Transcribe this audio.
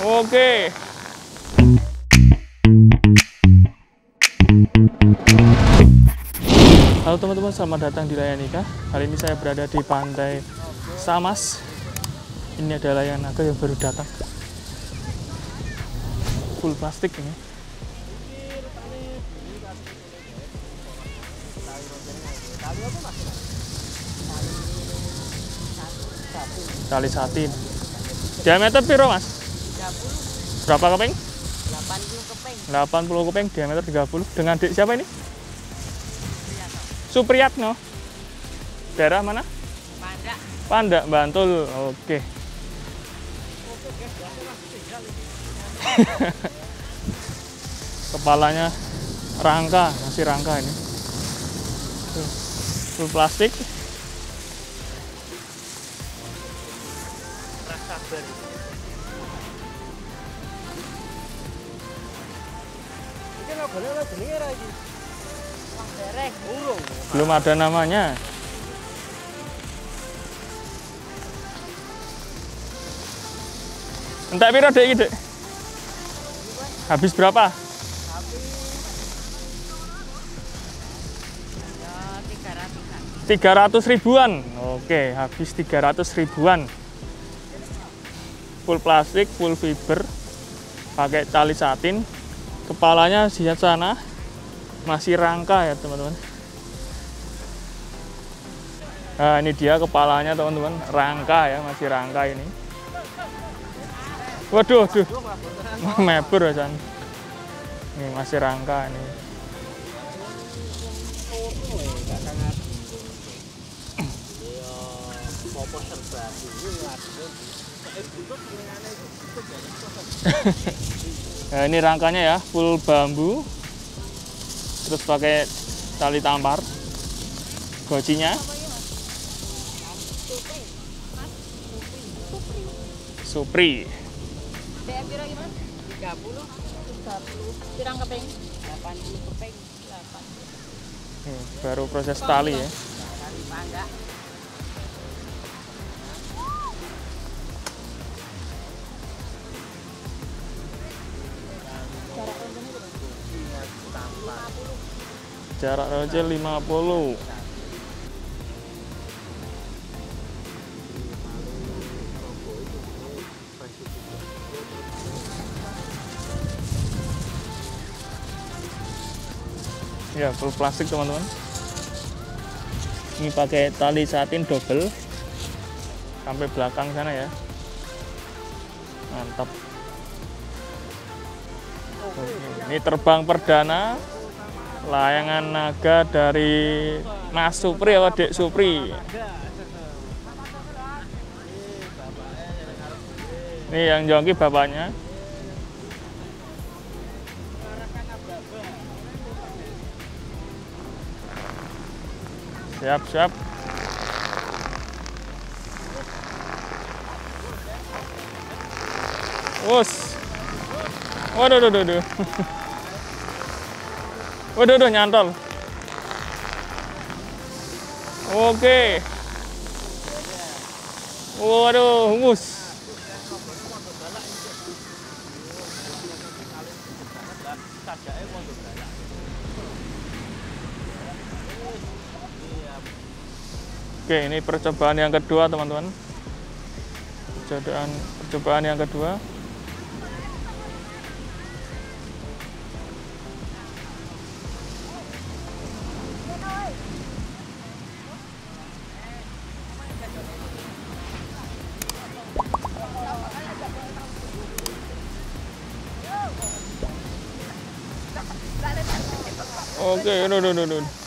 Oke. Halo teman-teman, selamat datang di Layan Nikah. Kali ini saya berada di Pantai Samas. Ini adalah Layan Naga yang baru datang. Full plastik ini. Tali satin. Diameter piro, Mas? 30. Berapa keping? 80 keping. 80 keping, diameter 30. Dengan Dek siapa ini? Supriyatno. Daerah mana? Pandak. Pandak, Bantul. Oke. Kepalanya rangka, masih rangka ini. Full plastik. Belum ada namanya. Entek piro Dek iki, Dek? Habis berapa? Ya, 300 ribuan. Oke, habis 300 ribuan. Full plastik, full fiber, pakai tali satin. Kepalanya di sana masih rangka ya teman-teman. Nah ini dia kepalanya teman-teman, rangka ya, masih rangka ini. Waduh, aduh, mebur aja. Ini masih rangka ini. Nah, ini rangkanya ya, full bambu, terus pakai tali tampar, gocinya Supri. Dek piro iki, Mas? 30. Pirang keping? 80 keping. 80. Baru proses tali ya. Tali pandak. Jarak rojel 50. Ya, full plastik teman-teman. Ini pakai tali satin double sampai belakang sana ya. Mantap. Ini terbang perdana layangan naga dari Mas Supri atau Dek Supri. Ini yang jongki bapaknya. Siap, siap. Us. Waduh, waduh, waduh. Waduh, waduh, nyantol. Oke. Waduh, hungus. Oke, ini percobaan yang kedua, teman-teman. Percobaan yang kedua. Oke, aduh.